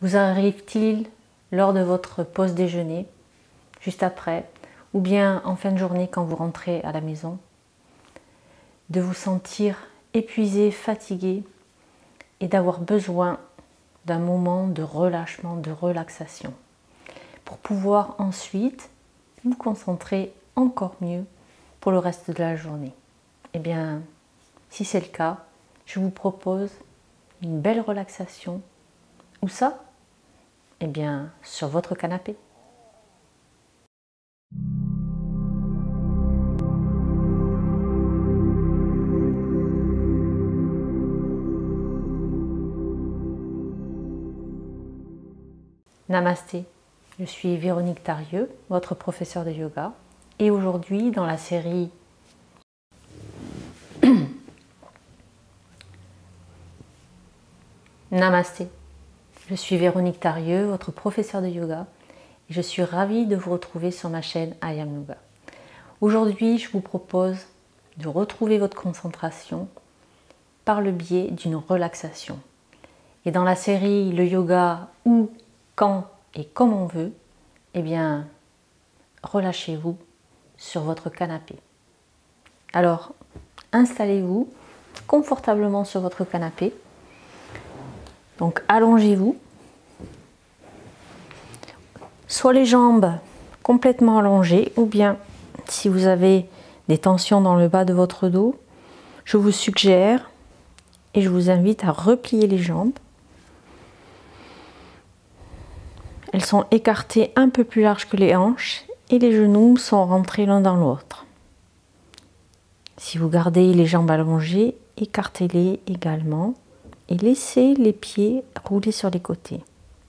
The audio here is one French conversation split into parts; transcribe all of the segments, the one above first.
Vous arrive-t-il lors de votre pause déjeuner, juste après, ou bien en fin de journée quand vous rentrez à la maison, de vous sentir épuisé, fatigué et d'avoir besoin d'un moment de relâchement, de relaxation, pour pouvoir ensuite vous concentrer encore mieux pour le reste de la journée? Eh bien, si c'est le cas, je vous propose une belle relaxation. Où ça? Eh bien, sur votre canapé. Namasté, je suis Véronique Tarieux, votre professeure de yoga, et aujourd'hui dans la série Namasté, je suis Véronique Tarieux, votre professeure de yoga, et je suis ravie de vous retrouver sur ma chaîne I Am Yoga. Aujourd'hui, je vous propose de retrouver votre concentration par le biais d'une relaxation. Et dans la série Le yoga où, quand et comme on veut, eh bien, relâchez-vous sur votre canapé. Alors, installez-vous confortablement sur votre canapé. Donc, allongez-vous. Soit les jambes complètement allongées, ou bien, si vous avez des tensions dans le bas de votre dos, je vous suggère et je vous invite à replier les jambes. Elles sont écartées un peu plus larges que les hanches et les genoux sont rentrés l'un dans l'autre. Si vous gardez les jambes allongées, écartez-les également et laissez les pieds rouler sur les côtés.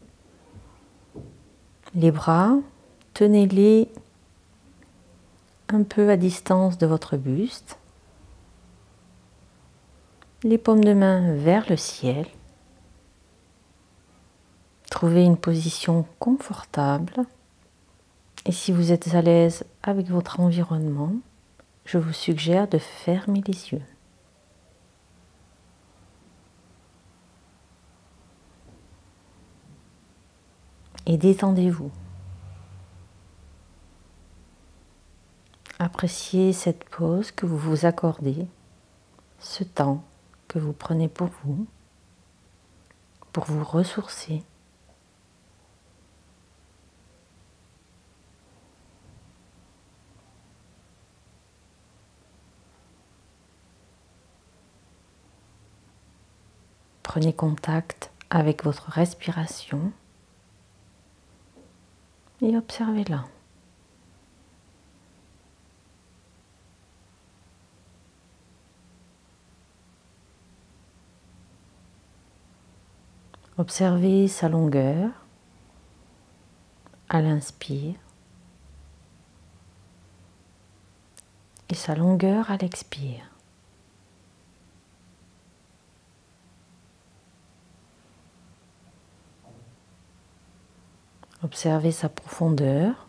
Les bras, tenez-les un peu à distance de votre buste. Les paumes de main vers le ciel. Trouvez une position confortable. Et si vous êtes à l'aise avec votre environnement, je vous suggère de fermer les yeux. Et détendez-vous. Appréciez cette pause que vous vous accordez, ce temps que vous prenez pour vous ressourcer. Prenez contact avec votre respiration et observez-la. Observez sa longueur à l'inspire et sa longueur à l'expire. Observez sa profondeur.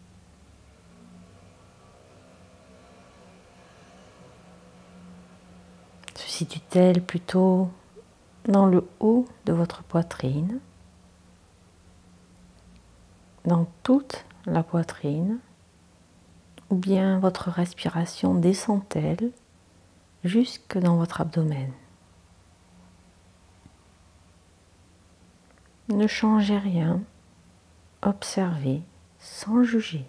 Se situe-t-elle plutôt dans le haut de votre poitrine, dans toute la poitrine, ou bien votre respiration descend-elle jusque dans votre abdomen? Ne changez rien, observez sans juger.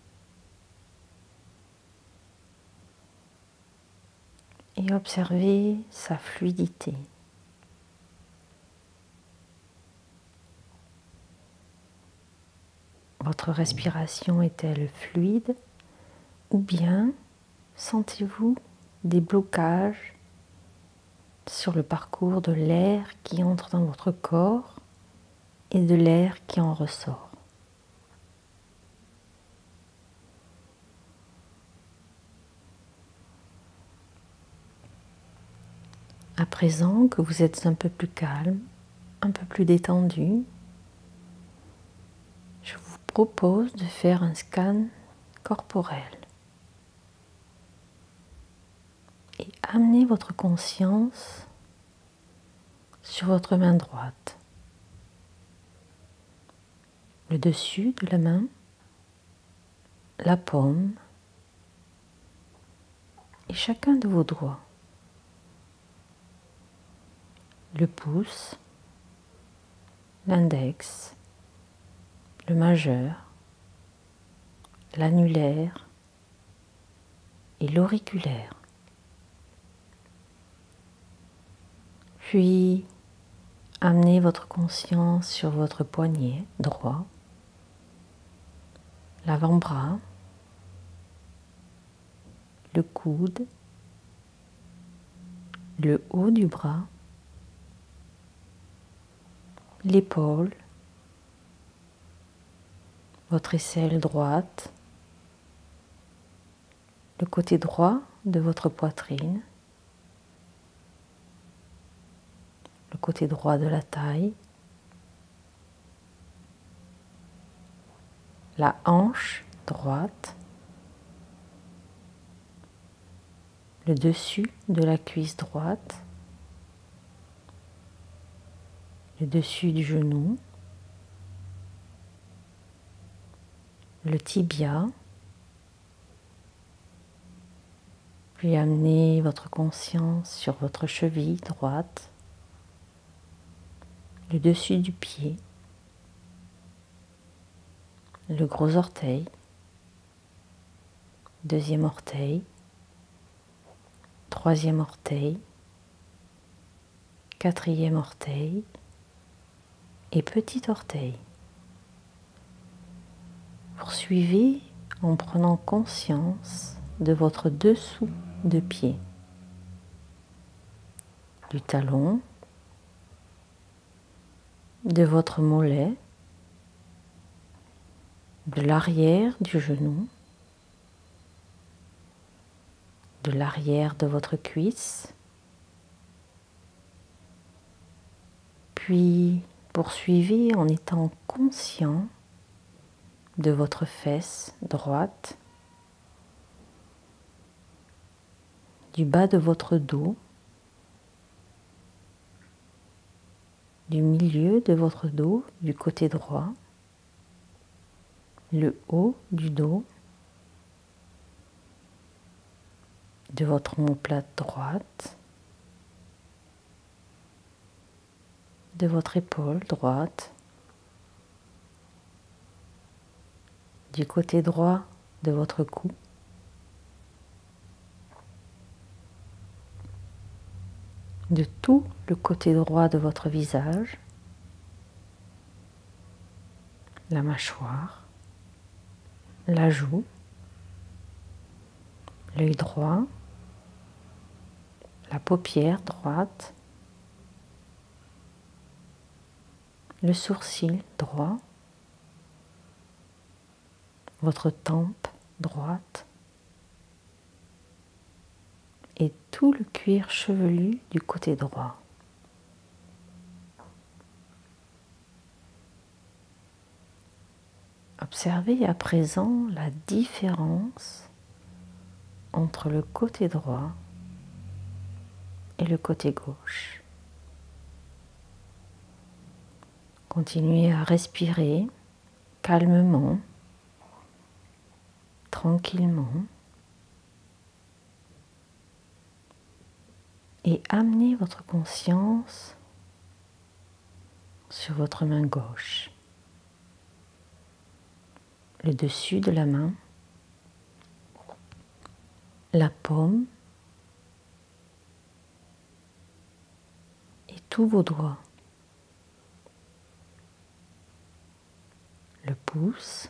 Et observez sa fluidité. Votre respiration est-elle fluide ou bien sentez-vous des blocages sur le parcours de l'air qui entre dans votre corps et de l'air qui en ressort? À présent que vous êtes un peu plus calme, un peu plus détendu, je vous propose de faire un scan corporel et amenez votre conscience sur votre main droite. le dessus de la main, la paume et chacun de vos doigts. Le pouce, l'index, le majeur, l'annulaire et l'auriculaire. Puis, amenez votre conscience sur votre poignet droit, l'avant-bras, le coude, le haut du bras, l'épaule, votre aisselle droite, le côté droit de votre poitrine, le côté droit de la taille, la hanche droite, le dessus de la cuisse droite, le dessus du genou, le tibia, puis amenez votre conscience sur votre cheville droite, le dessus du pied, le gros orteil, deuxième orteil, troisième orteil, quatrième orteil et petit orteil. Poursuivez en prenant conscience de votre dessous de pied, du talon, de votre mollet, de l'arrière du genou, de l'arrière de votre cuisse, puis poursuivez en étant conscient de votre fesse droite, du bas de votre dos, du milieu de votre dos, du côté droit, le haut du dos, de votre omoplate droite, de votre épaule droite, du côté droit de votre cou, de tout le côté droit de votre visage, la mâchoire, la joue, l'œil droit, la paupière droite, le sourcil droit, votre tempe droite et tout le cuir chevelu du côté droit. Observez à présent la différence entre le côté droit et le côté gauche. Continuez à respirer calmement, tranquillement et amenez votre conscience sur votre main gauche, le dessus de la main, la paume et tous vos doigts, le pouce,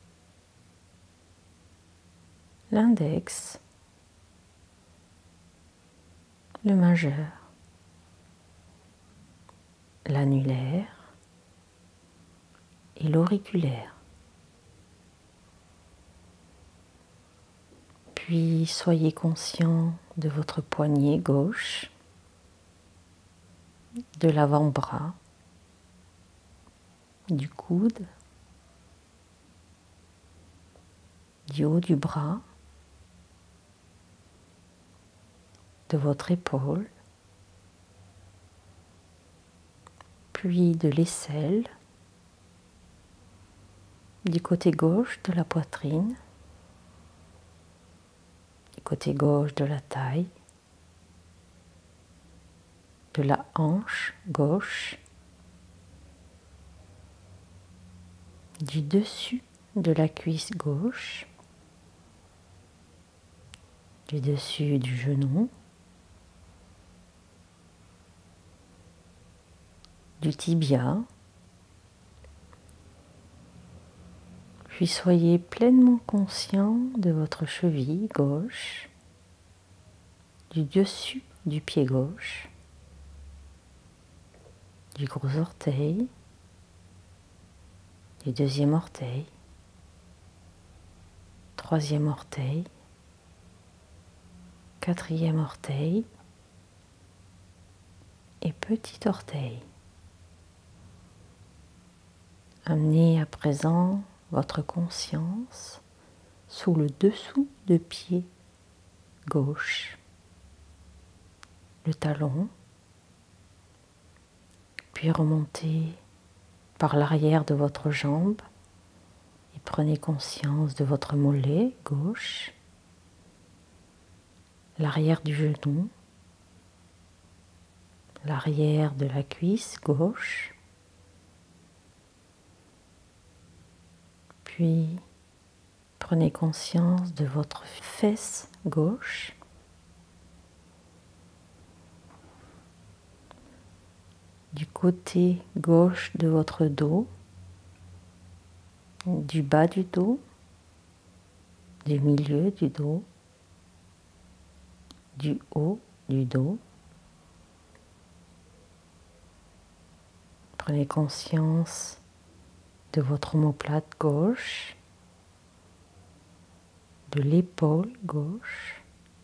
l'index, le majeur, l'annulaire et l'auriculaire. Puis soyez conscient de votre poignet gauche, de l'avant-bras, du coude, du haut du bras, de votre épaule, puis de l'aisselle, du côté gauche de la poitrine, du côté gauche de la taille, de la hanche gauche, du dessus de la cuisse gauche, du dessus du genou, du tibia, puis soyez pleinement conscient de votre cheville gauche, du dessus du pied gauche, du gros orteil, du deuxième orteil, troisième orteil, quatrième orteil et petit orteil. Amenez à présent votre conscience sous le dessous de pied gauche, le talon, puis remontez par l'arrière de votre jambe et prenez conscience de votre mollet gauche, l'arrière du genou, l'arrière de la cuisse gauche, puis prenez conscience de votre fesse gauche, du côté gauche de votre dos, du bas du dos, du milieu du dos, du haut du dos. Prenez conscience de votre omoplate gauche, de l'épaule gauche,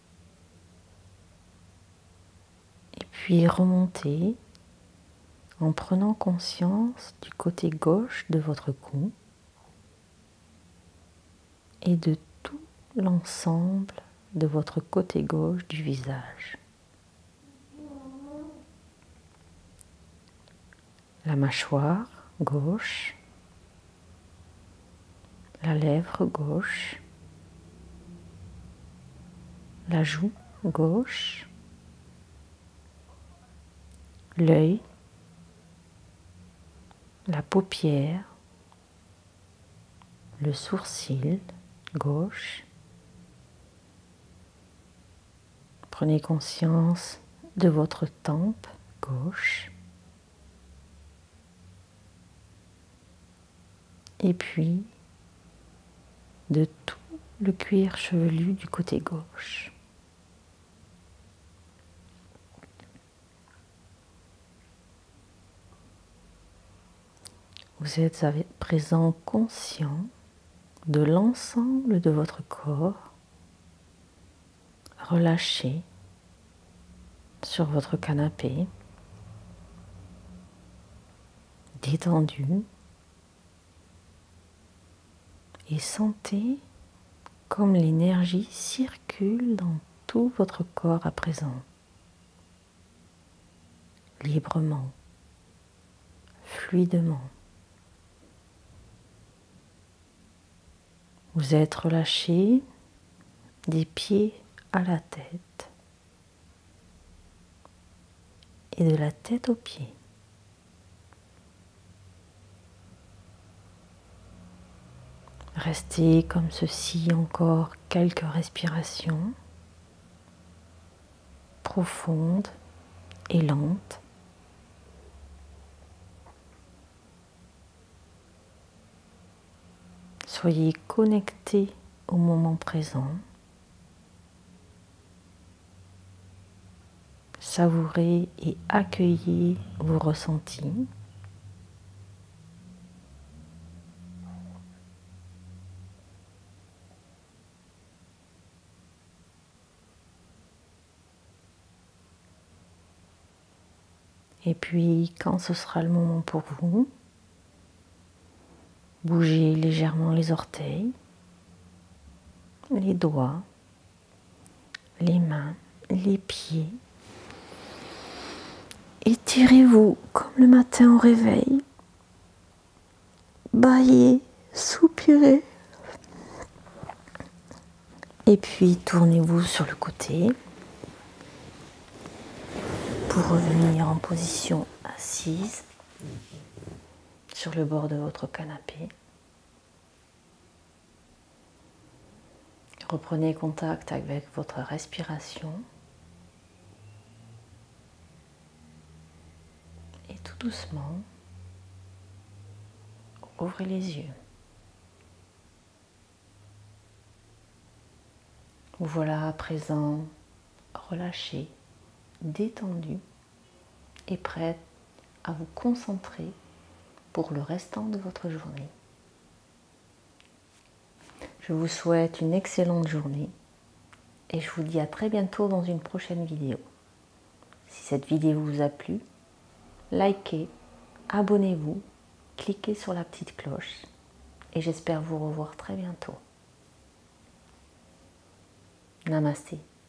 et puis remontez en prenant conscience du côté gauche de votre cou et de tout l'ensemble de votre côté gauche du visage. La mâchoire gauche, la lèvre gauche, la joue gauche, l'œil, la paupière, le sourcil gauche. Prenez conscience de votre tempe gauche. Et puis de tout le cuir chevelu du côté gauche. Vous êtes à présent conscient de l'ensemble de votre corps relâché sur votre canapé, détendu, et sentez comme l'énergie circule dans tout votre corps à présent, librement, fluidement. Vous êtes relâché des pieds à la tête et de la tête aux pieds. Restez comme ceci encore quelques respirations profondes et lentes. Soyez connectés au moment présent. Savourez et accueillez vos ressentis. Et puis, quand ce sera le moment pour vous, bougez légèrement les orteils, les doigts, les mains, les pieds. Étirez-vous comme le matin au réveil. Bâillez soupirez. Et puis tournez-vous sur le côté pour revenir en position assise sur le bord de votre canapé. Reprenez contact avec votre respiration et tout doucement, ouvrez les yeux. Vous voilà à présent relâché, détendu et prêt à vous concentrer pour le restant de votre journée. Je vous souhaite une excellente journée et je vous dis à très bientôt dans une prochaine vidéo. Si cette vidéo vous a plu, likez, abonnez-vous, cliquez sur la petite cloche et j'espère vous revoir très bientôt. Namasté.